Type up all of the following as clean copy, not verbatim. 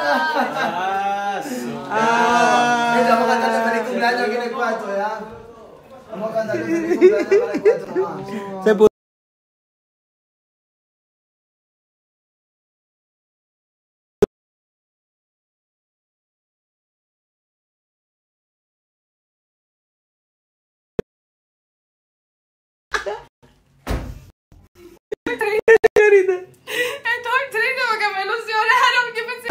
Vamos a cantarle feliz cumpleaños aquí en el cuarto, ¿ya? Vamos a cantarle feliz cumpleaños aquí en el cuarto nomás. Se puso. Estoy triste porque me ilusionaron. Yo pensé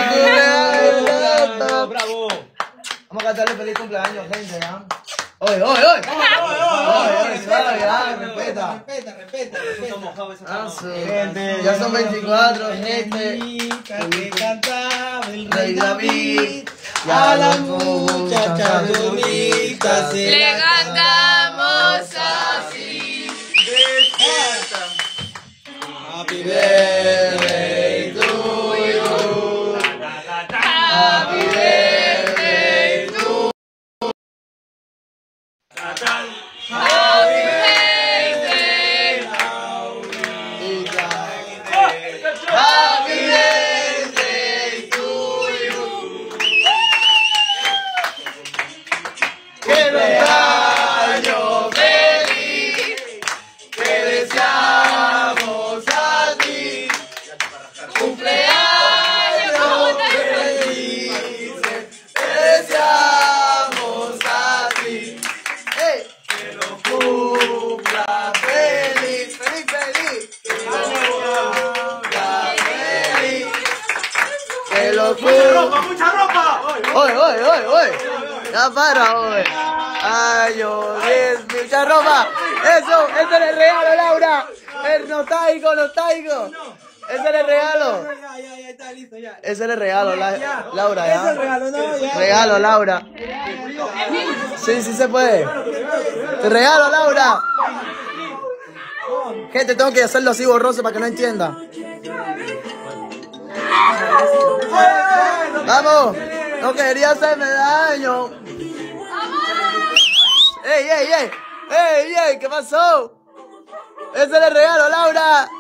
¡Bravo! Vamos a cantarle feliz cumpleaños, gente, ¿ya? ¡Oye! Respeta. Gente, ya son 24, gente. Que cantaba el Rey David. a la muchacha bonita se le cantamos así. Despierta. Happy Birthday to you. Happy birthday to you. Happy birthday. Happy birthday to you. Que los años feliz que deseamos a ti. Cumpleaños felices te deseamos a ti. ¡Ey! Que lo cumpla feliz. ¡Feliz! Que lo cumpla feliz. Que lo cumpla. ¡Mucha ropa! ¡Oye! Ya para, oye. Ay, Dios, mucha ropa. Eso, ese es el regalo, Laura. El nostálgico. Ese es el regalo. Ya, está listo, ya. Ese es el regalo, Laura, Ese es el ya. regalo, no, ya. Regalo, Laura. Sí se puede. Te regalo, Laura. Gente, tengo que hacerlo así borroso para que no entienda. Vamos. No quería hacerme daño. ¡Ey! ¿Qué pasó? Ese es el regalo, Laura.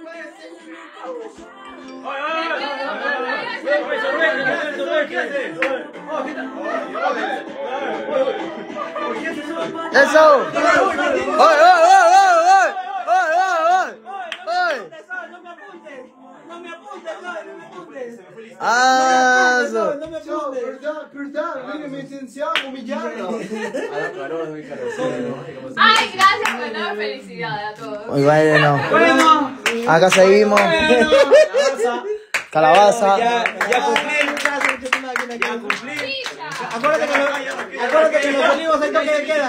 Eso. ¡Oye! No me apuntes. Ah, eso. No me apuntes. Perdón, mire mi intención, humillarlo. Ay, gracias por dar felicidad a todos. Muy bueno. Acá seguimos. Calabaza. Ya cumplí. Acuérdate que los olivos hay toque de queda.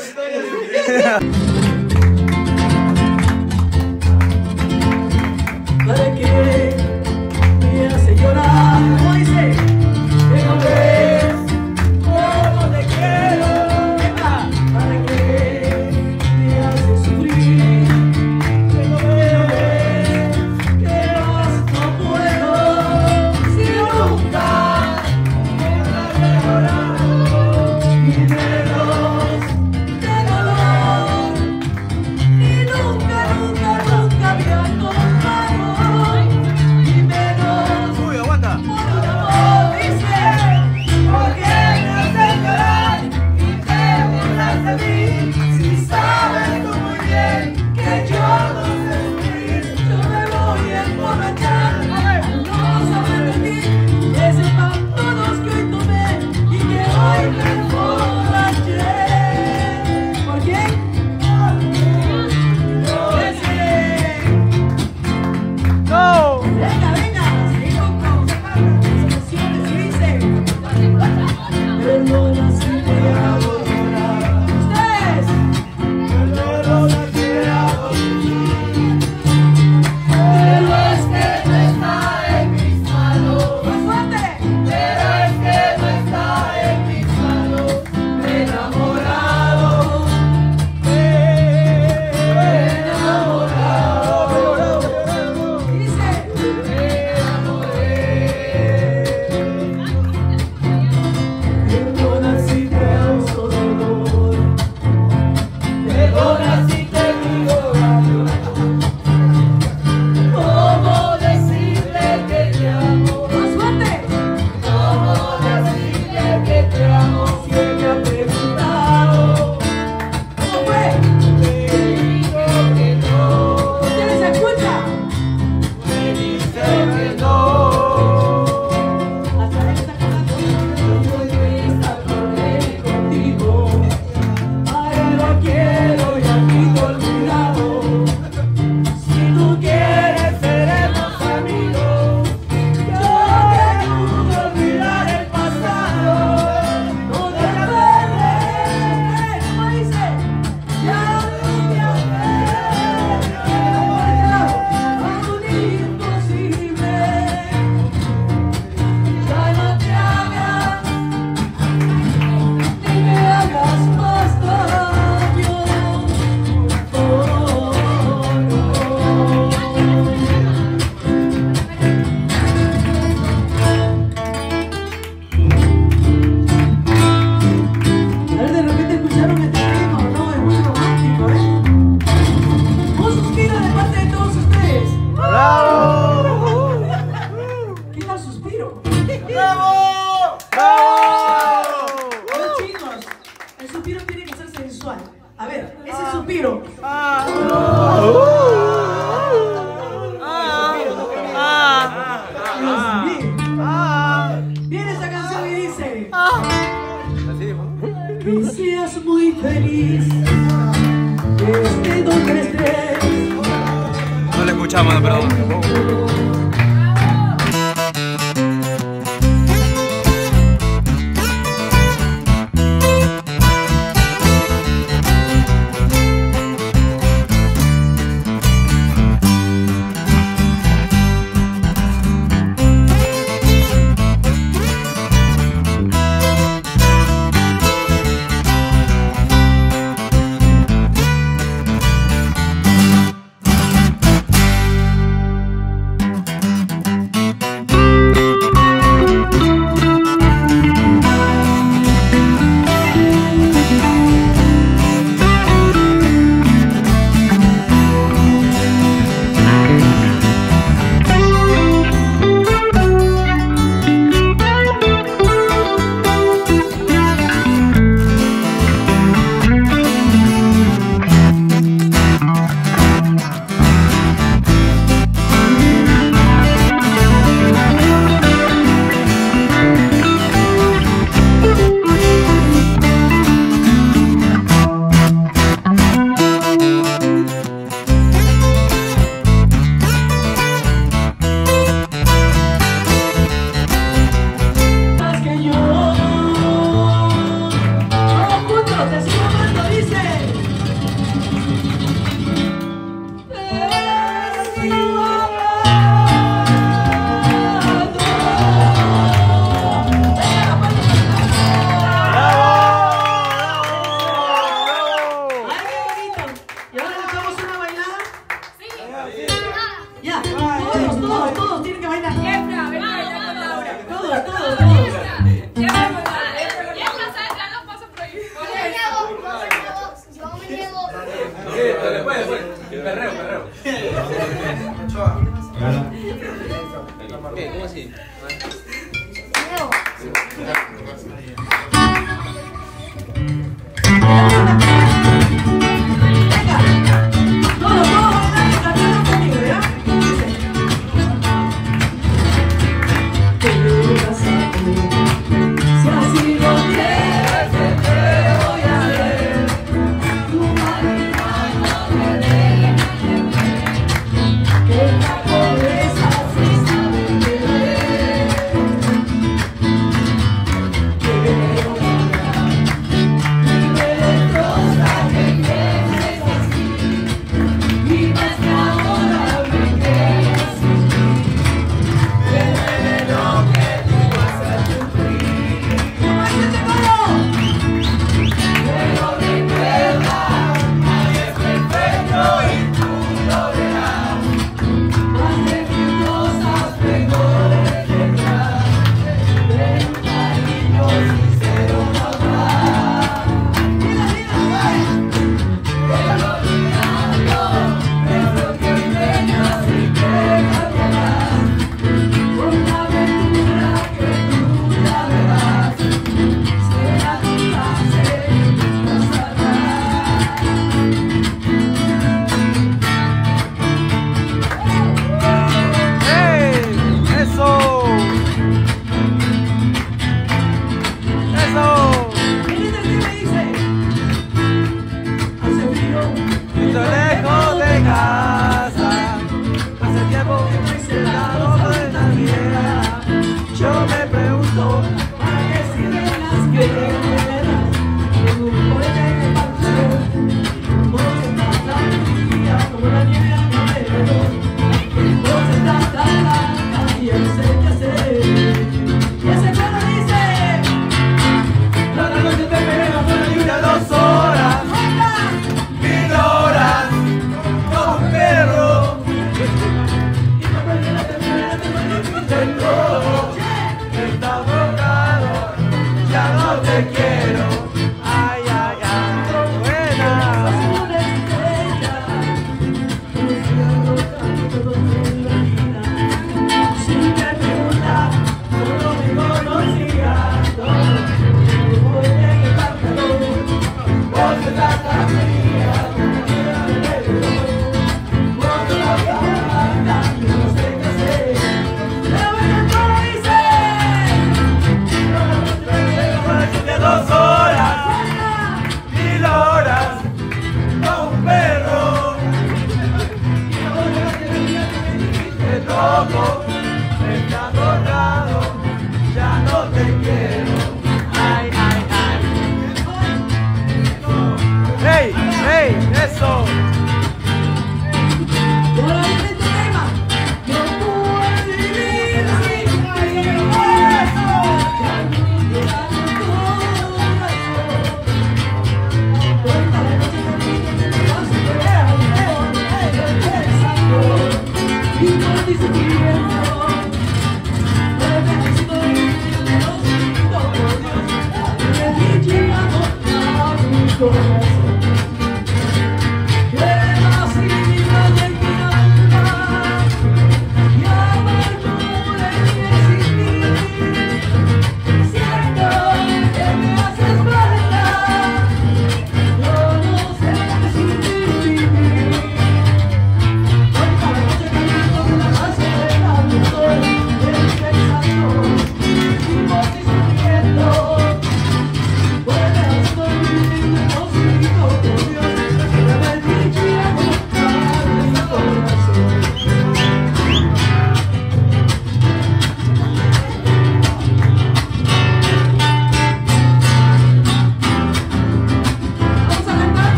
¿Para qué me hace llorar? ¿Cómo dice? Que no ves cómo te quiero. ¿Para qué me hace sufrir? Que no ves que más no puedo. Si nunca me habré llorado y menos de dolor. llama suspiro. ¡Bravo! ¡Bravo! Los chicos, el suspiro tiene que ser sensual. A ver, ese suspiro. Viene esa canción y dice: que seas muy feliz, esté donde estés. No le escuchamos, perdón. Todos tienen que bailar. Todos. ¿Cómo así?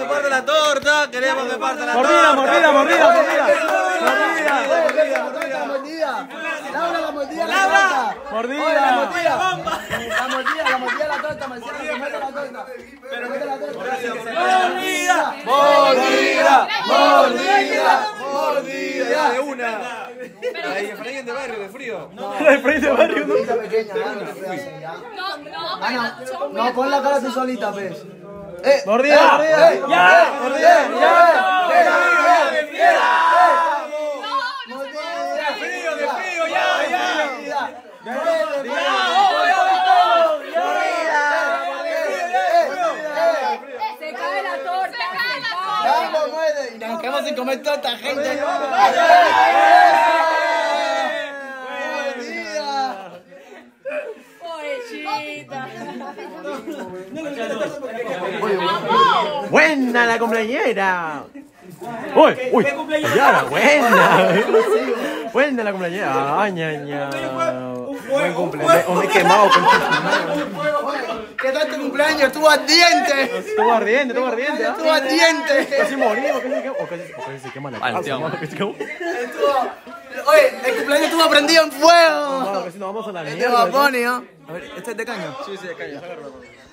parte la torta, queremos que parta la torta. Mordida. Laura, la mordida. Laura. Mordida. La mordida la torta, Marciano. Comete la torta. Comete la torta. Mordida. De una. Ahí, Efraín de barrio, de frío. Efraín de barrio, ¿no? Pequeña, no, pon la cara tú solita, pues. Mordida. De frío, ya. Se cae la torta. Y nos quedamos sin comer toda esta gente. Buena la cumpleañera. Uy, Yara, buena la cumpleañera. Ay, ña. Buen cumpleaños. Me he quemado con ¿Qué tal tu cumpleaños? Estuvo ardiente. Estuvo ardiente. Estuvo ardiente. Casi morimos, casi se quema la casa. Oye, el cumpleaños estuvo prendido en fuego. No, casi nos vamos a la Este mierda. Bad Bunny, ¿no? A ver, ¿este es de caña? Sí, de caña.